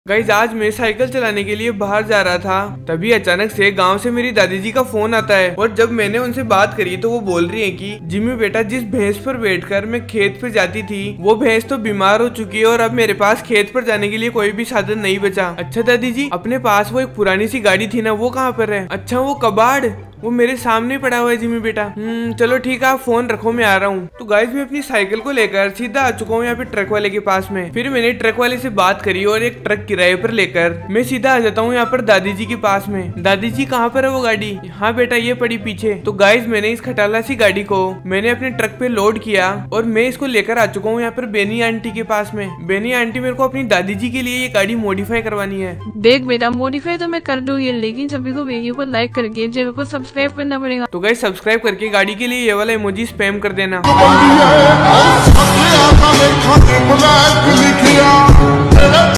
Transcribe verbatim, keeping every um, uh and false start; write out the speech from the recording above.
Guys आज मैं cycle चलाने के लिए बाहर जा रहा था, तभी अचानक से गांव से मेरी दादी जी का फोन आता है। और जब मैंने उनसे बात करी तो वो बोल रही है कि जिम्मी बेटा, जिस भैंस पर बैठकर मैं खेत पर जाती थी वो भैंस तो बीमार हो चुकी है और अब मेरे पास खेत पर जाने के लिए कोई भी साधन नहीं बचा। अच्छा दादी जी, अपने पास वो एक पुरानी सी गाड़ी थी ना, वो कहाँ पर है? अच्छा वो कबाड़, वो मेरे सामने पड़ा हुआ है जिम्मी बेटा। हम्म चलो ठीक है, आप फोन रखो, मैं आ रहा हूँ। तो गाइस मैं अपनी साइकिल को लेकर सीधा आ चुका हूँ यहाँ पे ट्रक वाले के पास में। फिर मैंने ट्रक वाले से बात करी और एक ट्रक किराए पर लेकर मैं सीधा आ जाता हूँ यहाँ पर दादी जी के पास में। दादी जी कहाँ पर है वो गाड़ी? हाँ बेटा ये पड़ी पीछे। तो गाइस मैंने इस खटाला सी गाड़ी को मैंने अपने ट्रक पे लोड किया और मैं इसको लेकर आ चुका हूँ यहाँ पर बेनी आंटी के पास में। बेनी आंटी, मेरे को अपनी दादी जी के लिए ये गाड़ी मॉडिफाई करवानी है। देख बेटा, मॉडिफाई तो मैं कर दूंगी, लेकिन सभी को वीडियो को लाइक करके चैनल को सब्सक्राइब करना पड़ेगा। तो गाइस सब्सक्राइब करके गाड़ी के लिए ये वाला इमोजी स्पैम कर देना।